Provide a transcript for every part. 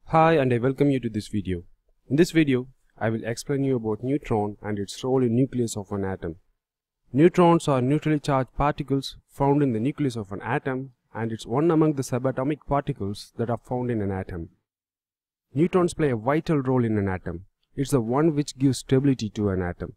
Hi, and I welcome you to this video. In this video, I will explain you about neutron and its role in nucleus of an atom. Neutrons are neutrally charged particles found in the nucleus of an atom, and it's one among the subatomic particles that are found in an atom. Neutrons play a vital role in an atom. It's the one which gives stability to an atom.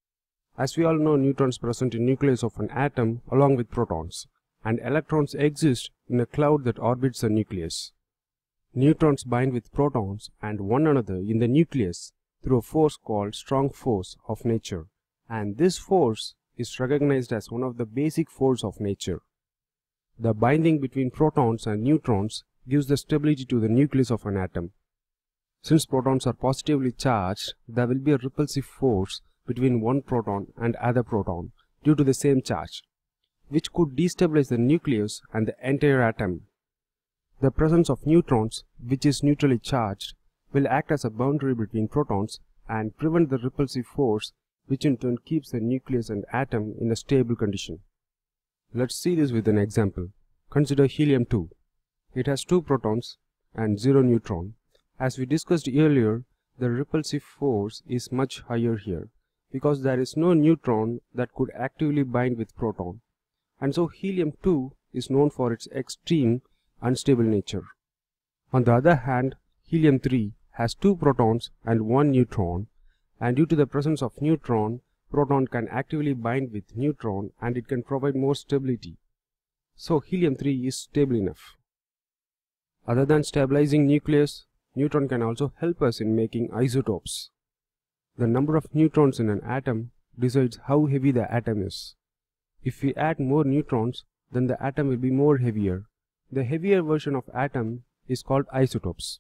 As we all know, neutrons present in nucleus of an atom along with protons, and electrons exist in a cloud that orbits the nucleus. Neutrons bind with protons and one another in the nucleus through a force called strong force of nature, and this force is recognized as one of the basic forces of nature. The binding between protons and neutrons gives the stability to the nucleus of an atom. Since protons are positively charged, there will be a repulsive force between one proton and other proton due to the same charge, which could destabilize the nucleus and the entire atom. The presence of neutrons, which is neutrally charged, will act as a boundary between protons and prevent the repulsive force, which in turn keeps the nucleus and atom in a stable condition. Let's see this with an example. Consider helium-2. It has 2 protons and 0 neutron. As we discussed earlier, the repulsive force is much higher here because there is no neutron that could actively bind with proton, and so helium-2 is known for its extreme unstable nature. On the other hand, helium-3 has 2 protons and 1 neutron, and due to the presence of neutron, proton can actively bind with neutron and it can provide more stability. So helium-3 is stable enough. Other than stabilizing nucleus, neutron can also help us in making isotopes. The number of neutrons in an atom decides how heavy the atom is. If we add more neutrons, then the atom will be more heavier. The heavier version of atom is called isotopes.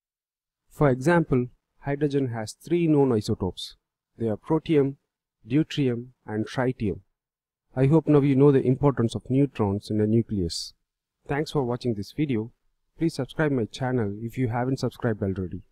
For example, hydrogen has 3 known isotopes. They are protium, deuterium, and tritium. I hope now you know the importance of neutrons in the nucleus. Thanks for watching this video. Please subscribe my channel if you haven't subscribed already.